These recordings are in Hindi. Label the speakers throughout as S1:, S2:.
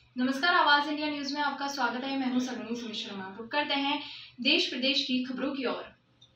S1: नमस्कार, आवाज इंडिया न्यूज में आपका स्वागत है। मैं हूं सलोनी सुमित शर्मा। रुक करते हैं देश प्रदेश की खबरों की ओर।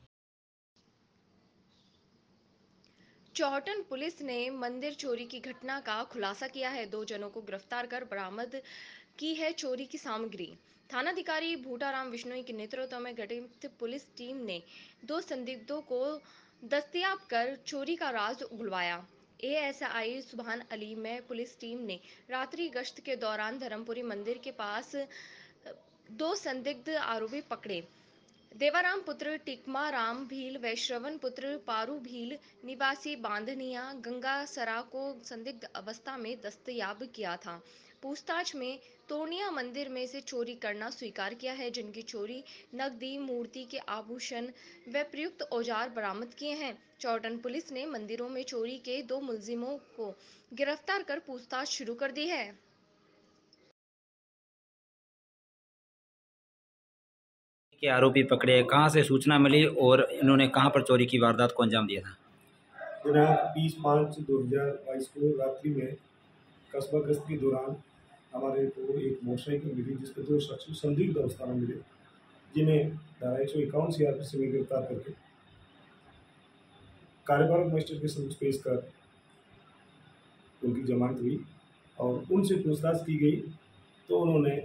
S2: चौहटन पुलिस ने मंदिर चोरी की घटना का खुलासा किया है। 2 जनों को गिरफ्तार कर बरामद की है चोरी की सामग्री। थानाधिकारी भूटाराम बिश्नोई के नेतृत्व में गठित पुलिस टीम ने 2 संदिग्धों को दस्तयाब कर चोरी का राज उगलवाया। एएसआई सुभान अली में पुलिस टीम ने रात्रि गश्त के दौरान धर्मपुरी मंदिर के पास 2 संदिग्ध आरोपी पकड़े। देवाराम पुत्र टिकमा राम भील व श्रवण पुत्र पारू भील निवासी बांधनिया गंगासरा को संदिग्ध अवस्था में दस्तयाब किया था। पूछताछ में तोरनिया मंदिर में से चोरी करना स्वीकार किया है, जिनकी चोरी नकदी, मूर्ति के आभूषण व प्रयुक्त औजार बरामद किए हैं। चौहटन पुलिस ने मंदिरों में चोरी के 2 मुलजिमों को गिरफ्तार कर पूछताछ शुरू कर दी है।
S3: के आरोपी पकड़े, कहां से सूचना मिली और इन्होंने कहां पर चोरी की वारदात को अंजाम दिया था?
S4: दिनांक 20/5/2022 को रात्रि में कस्बा गश्त के दौरान हमारे को एक मोटरसाइकिल मिली, जिस पर 2 शख्स संदिग्ध अवस्था में मिले, जिन्हें धारा 151 सीआरपीसी में गिरफ्तार करके कार्यपालक मजिस्ट्रेट के समक्ष पेश कर उनकी जमानत हुई और उनसे पूछताछ की गई तो उन्होंने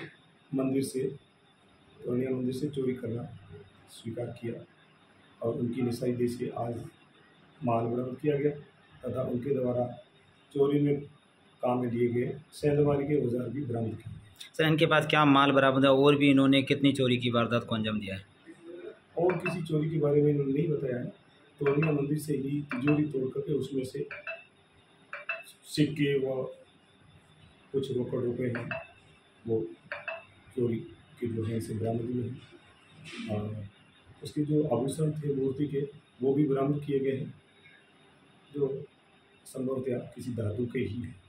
S4: तोरनिया मंदिर से चोरी करना स्वीकार किया और उनकी निशाई दे से आज माल बरामद किया गया तथा उनके द्वारा चोरी में काम में लिए गए सेंधमारी के औजार भी बरामद किए गए।
S3: सर, इनके पास क्या माल बरामद है और भी इन्होंने कितनी चोरी की वारदात को अंजाम दिया है?
S4: और किसी चोरी के बारे में इन्होंने नहीं बताया है। तोरनिया मंदिर से ही तिजोरी तोड़ करके उसमें से सिक्के व कुछ रोकड़ रुपये हैं वो चोरी के जो है इसे बरामद हुए हैं और उसके जो आभूषण थे मूर्ति के वो भी बरामद किए गए हैं, जो संभवतः किसी धातु के ही हैं।